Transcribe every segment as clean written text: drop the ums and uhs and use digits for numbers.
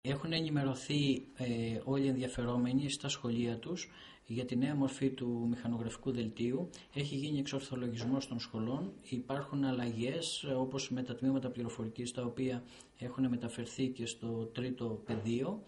Έχουν ενημερωθεί όλοι οι ενδιαφερόμενοι στα σχολεία τους για τη νέα μορφή του μηχανογραφικού δελτίου. Έχει γίνει εξορθολογισμός των σχολών. Υπάρχουν αλλαγές όπως με τα τμήματα πληροφορικής, τα οποία έχουν μεταφερθεί και στο τρίτο πεδίο.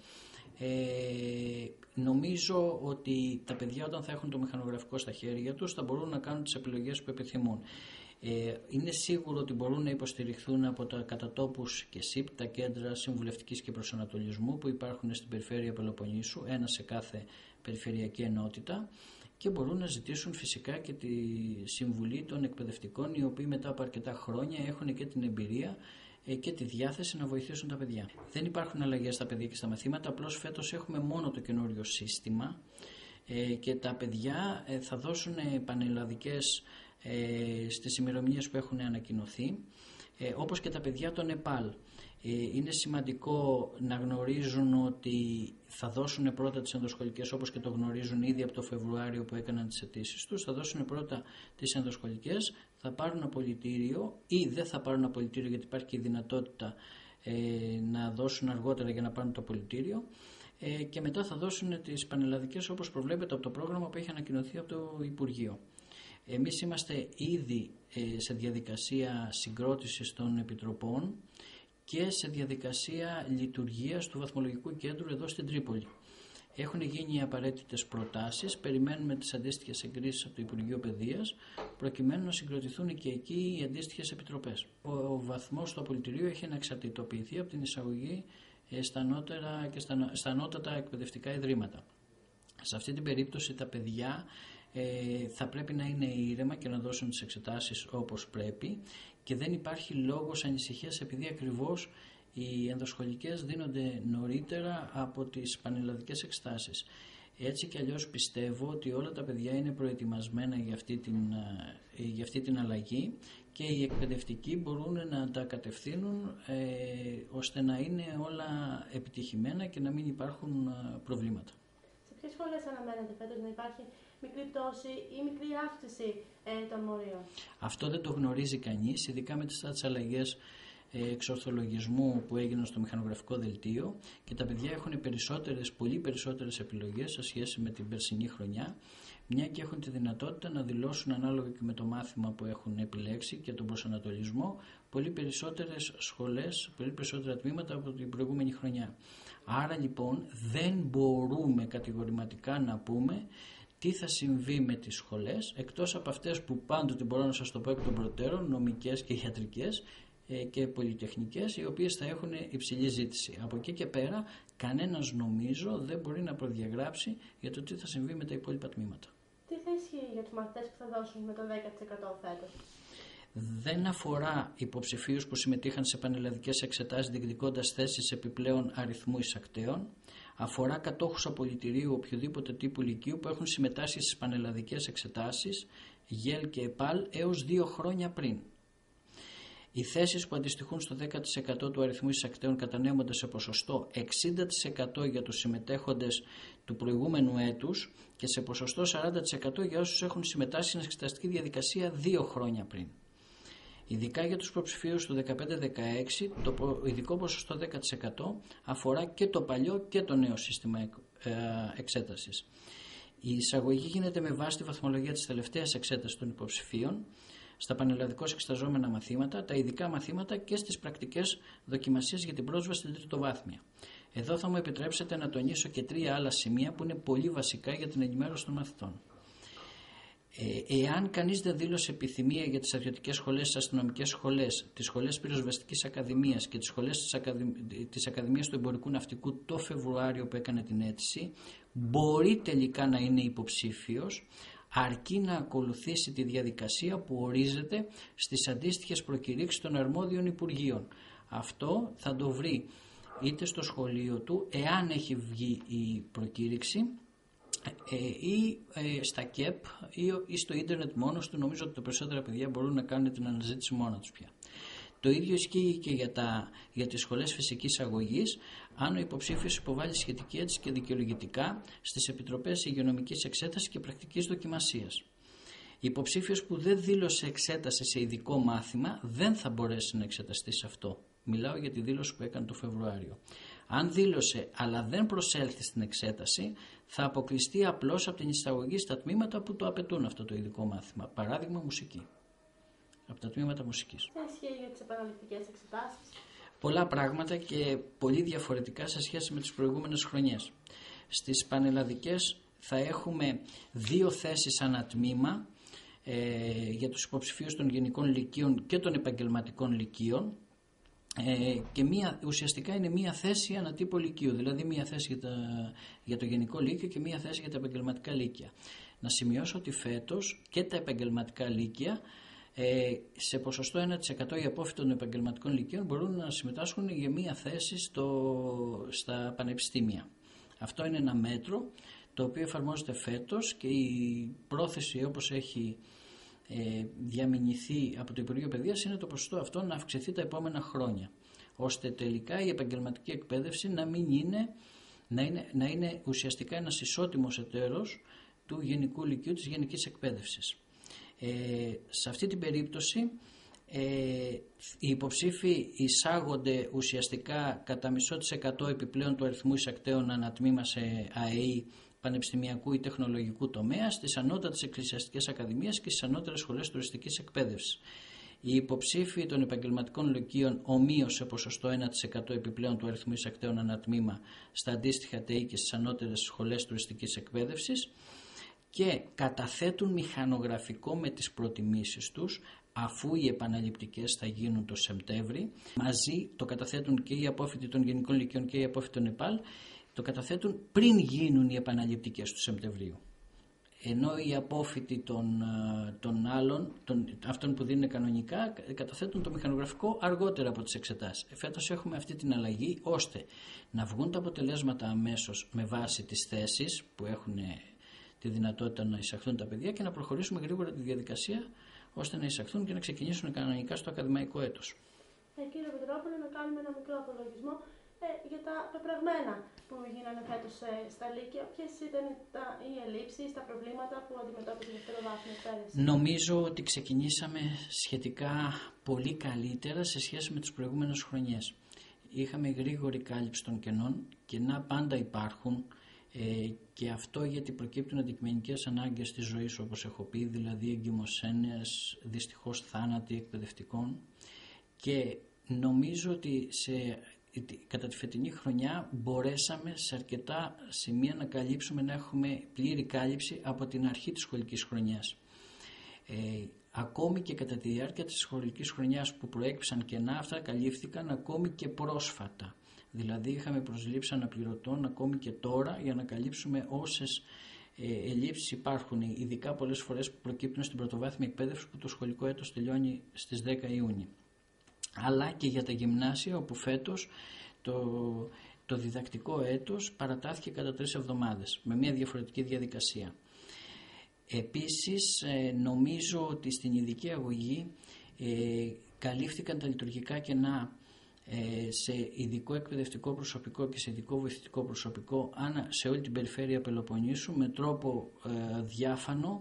Νομίζω ότι τα παιδιά, όταν θα έχουν το μηχανογραφικό στα χέρια τους, θα μπορούν να κάνουν τις επιλογές που επιθυμούν. Είναι σίγουρο ότι μπορούν να υποστηριχθούν από τα κατατόπους και ΣΥΠ, τα κέντρα συμβουλευτικής και προσανατολισμού που υπάρχουν στην περιφέρεια Πελοποννήσου, ένα σε κάθε περιφερειακή ενότητα, και μπορούν να ζητήσουν φυσικά και τη συμβουλή των εκπαιδευτικών, οι οποίοι μετά από αρκετά χρόνια έχουν και την εμπειρία και τη διάθεση να βοηθήσουν τα παιδιά. Δεν υπάρχουν αλλαγές στα παιδιά και στα μαθήματα, απλώς φέτος έχουμε μόνο το καινούριο σύστημα και τα παιδιά θα δώσουν πανελλαδικές στις ημερομηνίες που έχουν ανακοινωθεί, όπως και τα παιδιά των ΕΠΑΛ. Είναι σημαντικό να γνωρίζουν ότι θα δώσουν πρώτα τις ενδοσχολικές, όπως και το γνωρίζουν ήδη από το Φεβρουάριο που έκαναν τις αιτήσεις τους. Θα δώσουν πρώτα τις ενδοσχολικές, θα πάρουν απολυτήριο ή δεν θα πάρουν απολυτήριο, γιατί υπάρχει και η δυνατότητα να δώσουν αργότερα για να πάρουν το απολυτήριο, και μετά θα δώσουν τις πανελλαδικές όπως προβλέπεται από το πρόγραμμα που έχει ανακοινωθεί από το Υπουργείο. Εμείς είμαστε ήδη σε διαδικασία συγκρότησης των επιτροπών και σε διαδικασία λειτουργίας του βαθμολογικού κέντρου εδώ στην Τρίπολη. Έχουν γίνει οι απαραίτητες προτάσεις, περιμένουμε τις αντίστοιχες εγκρίσεις από το Υπουργείο Παιδείας, προκειμένου να συγκροτηθούν και εκεί οι αντίστοιχες επιτροπές. Ο βαθμός του απολυτηρίου έχει ανεξαρτητοποιηθεί από την εισαγωγή στα ανώτατα εκπαιδευτικά ιδρύματα. Σε αυτή την περίπτωση τα παιδιά θα πρέπει να είναι ήρεμα και να δώσουν τις εξετάσεις όπως πρέπει, και δεν υπάρχει λόγος ανησυχίας, επειδή ακριβώς οι ενδοσχολικές δίνονται νωρίτερα από τις πανελλαδικές εξετάσεις. Έτσι κι αλλιώς πιστεύω ότι όλα τα παιδιά είναι προετοιμασμένα για αυτή την αλλαγή, και οι εκπαιδευτικοί μπορούν να τα κατευθύνουν ώστε να είναι όλα επιτυχημένα και να μην υπάρχουν προβλήματα. Σε ποιες σχολές αναμένεται φέτος να υπάρχει μικρή πτώση ή μικρή αύξηση των μορίων? Αυτό δεν το γνωρίζει κανείς, ειδικά με τις αλλαγές εξορθολογισμού που έγιναν στο μηχανογραφικό δελτίο, και τα παιδιά έχουν πολύ περισσότερες επιλογές σε σχέση με την περσινή χρονιά, μια και έχουν τη δυνατότητα να δηλώσουν, ανάλογα και με το μάθημα που έχουν επιλέξει και τον προσανατολισμό, πολύ περισσότερες σχολές, πολύ περισσότερα τμήματα από την προηγούμενη χρονιά. Άρα λοιπόν δεν μπορούμε κατηγορηματικά να πούμε τι θα συμβεί με τις σχολές, εκτός από αυτές που πάντοτε μπορώ να σας το πω εκ των προτέρων, νομικές και ιατρικές και πολυτεχνικές, οι οποίες θα έχουν υψηλή ζήτηση. Από εκεί και πέρα κανένας, νομίζω, δεν μπορεί να προδιαγράψει για το τι θα συμβεί με τα υπόλοιπα τμήματα. Τι θα ισχύει για τους μαθητές που θα δώσουν με το 10% φέτος? Δεν αφορά υποψηφίους που συμμετείχαν σε πανελλαδικές εξετάσεις διεκδικώντας θέσεις επιπλέον αριθμού εισακτέων. Αφορά κατόχους απολυτηρίου οποιοδήποτε τύπου λυκείου που έχουν συμμετάσχει στις πανελλαδικές εξετάσεις ΓΕΛ και ΕΠΑΛ έως 2 χρόνια πριν. Οι θέσεις που αντιστοιχούν στο 10% του αριθμού εισακτέων κατανέμονται σε ποσοστό 60% για τους συμμετέχοντες του προηγούμενου έτους και σε ποσοστό 40% για όσους έχουν συμμετάσχει στην εξεταστική διαδικασία 2 χρόνια πριν. Ειδικά για τους υποψηφίους του 15-16, το ειδικό ποσοστό 10% αφορά και το παλιό και το νέο σύστημα εξέτασης. Η εισαγωγή γίνεται με βάση τη βαθμολογία της τελευταίας εξέτασης των υποψηφίων στα πανελλαδικώς εξεταζόμενα μαθήματα, τα ειδικά μαθήματα και στις πρακτικές δοκιμασίες για την πρόσβαση στην τριτοβάθμια. Εδώ θα μου επιτρέψετε να τονίσω και 3 άλλα σημεία που είναι πολύ βασικά για την ενημέρωση των μαθητών. Εάν κανείς δεν δήλωσε επιθυμία για τις στρατιωτικές σχολές, τις αστυνομικές σχολές, τις σχολές πυροσβεστικής ακαδημίας και τις σχολές της Ακαδημίας του Εμπορικού Ναυτικού το Φεβρουάριο που έκανε την αίτηση, μπορεί τελικά να είναι υποψήφιος, αρκεί να ακολουθήσει τη διαδικασία που ορίζεται στις αντίστοιχες προκηρύξεις των αρμόδιων Υπουργείων. Αυτό θα το βρει είτε στο σχολείο του, εάν έχει βγει η προκήρυξη, ή στα ΚΕΠ ή στο ίντερνετ μόνος του. Νομίζω ότι τα περισσότερα παιδιά μπορούν να κάνουν την αναζήτηση μόνα τους πια. Το ίδιο ισχύει και για τις σχολές φυσικής αγωγής, αν ο υποψήφιος υποβάλει σχετική αίτηση και δικαιολογητικά στις επιτροπές υγειονομικής εξέτασης και πρακτικής δοκιμασίας. Υποψήφιος που δεν δήλωσε εξέταση σε ειδικό μάθημα δεν θα μπορέσει να εξεταστεί σε αυτό. Μιλάω για τη δήλωση που έκανε το Φεβρουάριο. Αν δήλωσε αλλά δεν προσέλθει στην εξέταση, θα αποκλειστεί απλώς από την εισαγωγή στα τμήματα που το απαιτούν αυτό το ειδικό μάθημα. Παράδειγμα, μουσική. Από τα τμήματα μουσικής. Τι ισχύει για τις επαναληπτικές εξετάσεις? Πολλά πράγματα και πολύ διαφορετικά σε σχέση με τις προηγούμενες χρονιές. Στις πανελλαδικές θα έχουμε 2 θέσεις ανά τμήμα για τους υποψηφίους των γενικών λυκείων και των επαγγελματικών λυκείων και ουσιαστικά είναι 1 θέση ανά τύπο λυκείου, δηλαδή 1 θέση για το γενικό λύκειο και 1 θέση για τα επαγγελματικά λύκεια. Να σημειώσω ότι φέτος και τα επαγγελματικά λύκεια σε ποσοστό 1% οι απόφοιτοι των επαγγελματικών λυκείων μπορούν να συμμετάσχουν για 1 θέση στα πανεπιστήμια. Αυτό είναι ένα μέτρο το οποίο εφαρμόζεται φέτος και η πρόθεση, όπως έχει διαμηνηθεί από το Υπουργείο Παιδείας, είναι το ποσοστό αυτό να αυξηθεί τα επόμενα χρόνια, ώστε τελικά η επαγγελματική εκπαίδευση να είναι ουσιαστικά ένας ισότιμος εταίρος του γενικού λυκείου, της γενικής εκπαίδευσης. Σε αυτή την περίπτωση οι υποψήφοι εισάγονται ουσιαστικά κατά μισό% επιπλέον του αριθμού εισακτέων ανατμήμα σε ΑΕΗ πανεπιστημιακού ή τεχνολογικού τομέα στις ανώτατες εκκλησιαστικές ακαδημίες και στις ανώτερες σχολές τουριστικής εκπαίδευσης. Οι υποψήφοι των επαγγελματικών λυκείων ομοίως σε ποσοστό 1% επιπλέον του αριθμού εισακτέων ανατμήμα στα αντίστοιχα ΤΕΗ και στις ανώτερες σχολές τουριστικής εκπαίδευσης και καταθέτουν μηχανογραφικό με τις προτιμήσεις τους, αφού οι επαναληπτικές θα γίνουν το Σεπτέμβρη. Μαζί το καταθέτουν και οι απόφοιτοι των γενικών λυκείων και οι απόφοιτοι των ΕΠΑΛ, το καταθέτουν πριν γίνουν οι επαναληπτικές του Σεπτεμβρίου. Ενώ οι απόφοιτοι των άλλων, αυτών που δίνουν κανονικά, καταθέτουν το μηχανογραφικό αργότερα από τις εξετάσεις. Φέτος έχουμε αυτή την αλλαγή, ώστε να βγουν τα αποτελέσματα αμέσως με βάση τις θέσεις που έχουν τη δυνατότητα να εισαχθούν τα παιδιά και να προχωρήσουμε γρήγορα τη διαδικασία ώστε να εισαχθούν και να ξεκινήσουν κανονικά στο ακαδημαϊκό έτος. Κύριε Πετρόπουλε, να κάνουμε ένα μικρό απολογισμό για τα πεπραγμένα που γίνανε φέτος στα λύκεια. Ποιες ήταν οι ελλείψεις, τα προβλήματα που αντιμετώπιζε η δευτεροβάθμια εκπαίδευση? Νομίζω ότι ξεκινήσαμε σχετικά πολύ καλύτερα σε σχέση με τις προηγούμενες χρονιές. Είχαμε γρήγορη κάλυψη των κενών, κενά πάντα υπάρχουν. Και αυτό γιατί προκύπτουν αντικειμενικές ανάγκες της ζωής, όπως έχω πει, δηλαδή εγκυμοσύνες, δυστυχώς θάνατοι εκπαιδευτικών, και νομίζω ότι κατά τη φετινή χρονιά μπορέσαμε σε αρκετά σημεία να καλύψουμε, να έχουμε πλήρη κάλυψη από την αρχή της σχολικής χρονιάς. Ακόμη και κατά τη διάρκεια της σχολικής χρονιάς που προέκυψαν κενά, αυτά καλύφθηκαν ακόμη και πρόσφατα. Δηλαδή είχαμε προσλήψεις αναπληρωτών ακόμη και τώρα για να καλύψουμε όσες ελλείψεις υπάρχουν, ειδικά πολλές φορές που προκύπτουν στην πρωτοβάθμια εκπαίδευση που το σχολικό έτος τελειώνει στις 10 Ιούνιου. Αλλά και για τα γυμνάσια, όπου φέτος το διδακτικό έτος παρατάθηκε κατά 3 εβδομάδες με μια διαφορετική διαδικασία. Επίσης νομίζω ότι στην ειδική αγωγή καλύφθηκαν τα λειτουργικά κενά σε ειδικό εκπαιδευτικό προσωπικό και σε ειδικό βοηθητικό προσωπικό σε όλη την περιφέρεια Πελοποννήσου με τρόπο διάφανο,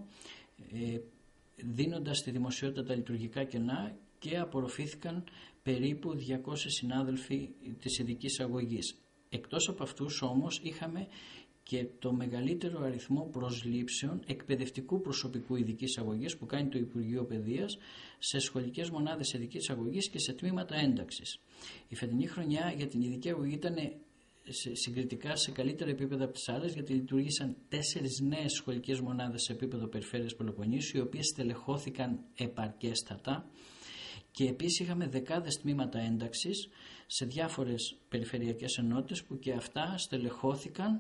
δίνοντας στη δημοσιότητα τα λειτουργικά κενά, και απορροφήθηκαν περίπου 200 συνάδελφοι της ειδικής αγωγής. Εκτός από αυτούς όμως είχαμε και το μεγαλύτερο αριθμό προσλήψεων εκπαιδευτικού προσωπικού ειδικής αγωγής που κάνει το Υπουργείο Παιδείας σε σχολικές μονάδες ειδικής αγωγής και σε τμήματα ένταξης. Η φετινή χρονιά για την ειδική αγωγή ήταν συγκριτικά σε καλύτερα επίπεδα από τις άλλες, γιατί λειτουργήσαν 4 νέες σχολικές μονάδες σε επίπεδο περιφέρειας Πελοποννήσου, οι οποίες στελεχώθηκαν επαρκέστατα, και επίσης είχαμε δεκάδες τμήματα ένταξης σε διάφορες περιφερειακές ενότητες που και αυτά στελεχώθηκαν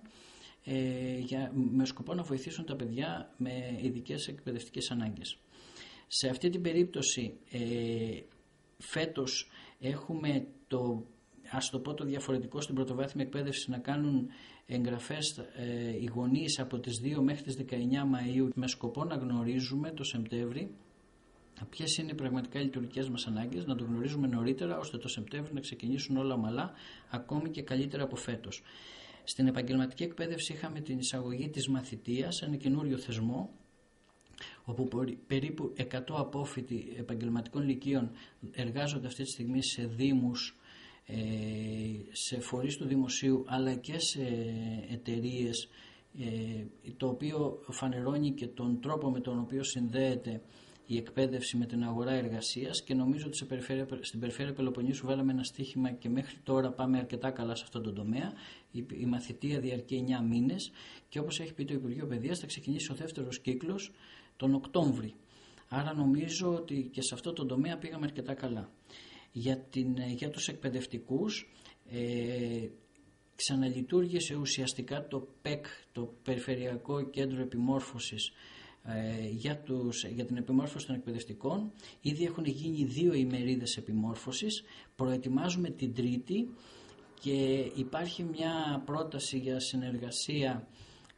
με σκοπό να βοηθήσουν τα παιδιά με ειδικές εκπαιδευτικές ανάγκες. Σε αυτή την περίπτωση φέτος έχουμε το διαφορετικό στην πρωτοβάθμια εκπαίδευση, να κάνουν εγγραφές οι γονείς από τις 2 μέχρι τις 19 Μαΐου με σκοπό να γνωρίζουμε το Σεπτέμβρη ποιες είναι πραγματικά οι λειτουργικές μας ανάγκες, να το γνωρίζουμε νωρίτερα ώστε το Σεπτέμβρη να ξεκινήσουν όλα ομαλά, ακόμη και καλύτερα από φέτος. Στην επαγγελματική εκπαίδευση είχαμε την εισαγωγή της μαθητείας, ένα καινούριο θεσμό, όπου περίπου 100 απόφοιτοι επαγγελματικών λυκείων εργάζονται αυτή τη στιγμή σε δήμους σε φορείς του δημοσίου αλλά και σε εταιρείες, το οποίο φανερώνει και τον τρόπο με τον οποίο συνδέεται η εκπαίδευση με την αγορά εργασίας, και νομίζω ότι στην περιφέρεια Πελοποννήσου βάλαμε ένα στίχημα και μέχρι τώρα πάμε αρκετά καλά σε αυτόν τον τομέα. Η μαθητεία διαρκεί 9 μήνες και όπως έχει πει το Υπουργείο Παιδείας θα ξεκινήσει ο δεύτερος κύκλος τον Οκτώβρη. Άρα νομίζω ότι και σε αυτό το τομέα πήγαμε αρκετά καλά. Για τους εκπαιδευτικούς, ξαναλειτουργήσε ουσιαστικά το ΠΕΚ, το Περιφερειακό Κέντρο Επιμόρφωσης, για την επιμόρφωση των εκπαιδευτικών. Ήδη έχουν γίνει 2 ημερίδες επιμόρφωσης, προετοιμάζουμε την τρίτη και υπάρχει μια πρόταση για συνεργασία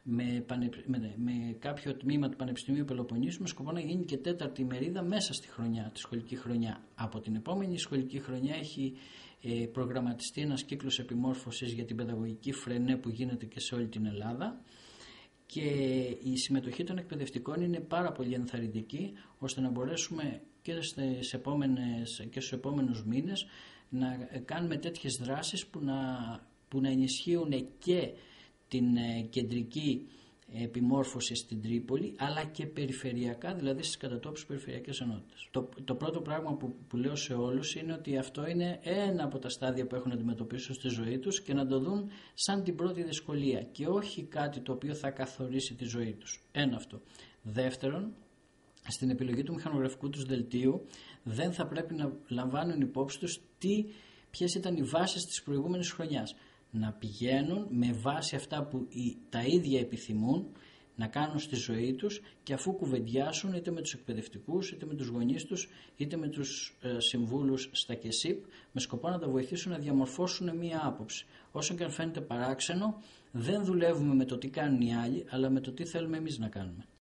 με κάποιο τμήμα του Πανεπιστημίου Πελοποννήσου με σκοπό να γίνει και 4η ημερίδα μέσα στη χρονιά, τη σχολική χρονιά. Από την επόμενη σχολική χρονιά έχει προγραμματιστεί ένας κύκλος επιμόρφωσης για την παιδαγωγική φρενέ που γίνεται και σε όλη την Ελλάδα, και η συμμετοχή των εκπαιδευτικών είναι πάρα πολύ ενθαρρυντική, ώστε να μπορέσουμε και στους επόμενους μήνες να κάνουμε τέτοιες δράσεις που να ενισχύουν και την κεντρική επιμόρφωση στην Τρίπολη, αλλά και περιφερειακά, δηλαδή στις κατατόπους περιφερειακές ενότητες. Το πρώτο πράγμα που λέω σε όλους είναι ότι αυτό είναι ένα από τα στάδια που έχουν να αντιμετωπίσουν στη ζωή τους και να το δουν σαν την πρώτη δυσκολία και όχι κάτι το οποίο θα καθορίσει τη ζωή τους. Ένα αυτό. Δεύτερον, στην επιλογή του μηχανογραφικού τους δελτίου δεν θα πρέπει να λαμβάνουν υπόψη τους ποιες ήταν οι βάσεις της προηγούμενης χρονιάς. Να πηγαίνουν με βάση αυτά που τα ίδια επιθυμούν να κάνουν στη ζωή τους, και αφού κουβεντιάσουν είτε με τους εκπαιδευτικούς, είτε με τους γονείς τους, είτε με τους συμβούλους στα ΚΕΣΥΠ, με σκοπό να τα βοηθήσουν να διαμορφώσουν μία άποψη. Όσο και αν φαίνεται παράξενο, δεν δουλεύουμε με το τι κάνουν οι άλλοι, αλλά με το τι θέλουμε εμείς να κάνουμε.